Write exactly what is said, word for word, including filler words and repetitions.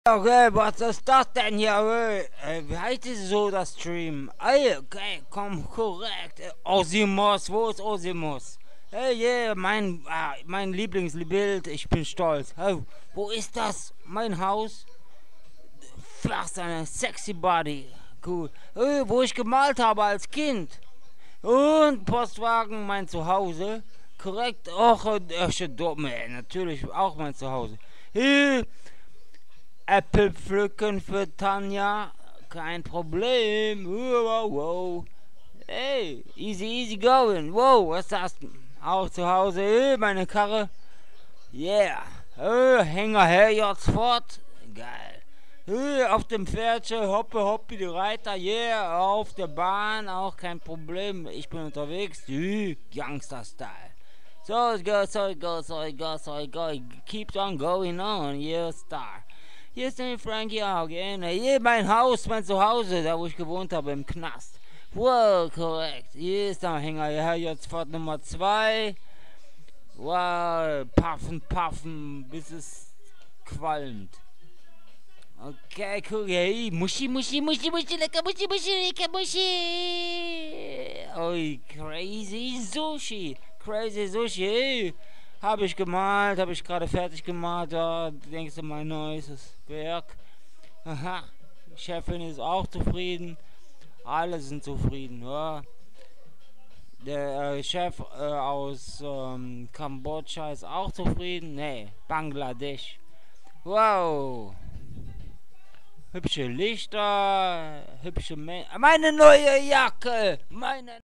Okay, was ist das denn hier? Äh, wie heißt es so, das Stream? Ey, okay, komm, korrekt. Äh, Osimos, wo ist Osimos? Hey, yeah, mein, ah, mein Lieblingsbild, ich bin stolz. Oh, wo ist das? Mein Haus? Flach, seine sexy Body. Cool. Hey, wo ich gemalt habe als Kind. Und Postwagen, mein Zuhause. Korrekt. Och, äh, dumm, ey, natürlich auch mein Zuhause. Hey, Apple pflücken für Tanja, kein Problem. Wow, wow. Hey, easy, easy going. Wow, was ist das? Auch zu Hause, hey, meine Karre. Yeah. Hey, Hänger her jetzt fort. Geil. Hey, auf dem Pferdchen, hoppe, hoppe, die Reiter. Yeah, auf der Bahn, auch kein Problem. Ich bin unterwegs. Hey, Gangster-Style. So it goes, so it goes, so it goes, so it goes. It keeps on going on. Yeah, star. Hier ist der Frankie auch gerne. Hier mein Haus, mein Zuhause, da wo ich gewohnt habe, im Knast. Wow, korrekt. Hier ist der Hänger. Ja, jetzt Fahrt Nummer zwei. Wow, puffen, puffen, bis es qualmt. Okay, cool. Hey, Muschi, Muschi, Muschi, Muschi, lecker, Muschi, Muschi, lecker, Muschi. Oi, crazy Sushi. Crazy Sushi. Hey. Habe ich gemalt, habe ich gerade fertig gemalt, da denkst du, mein neues Werk. Aha, Chefin ist auch zufrieden, alle sind zufrieden, ja. Der äh, Chef äh, aus ähm, Kambodscha ist auch zufrieden, nee, Bangladesch. Wow, hübsche Lichter, hübsche Menschen, meine neue Jacke, meine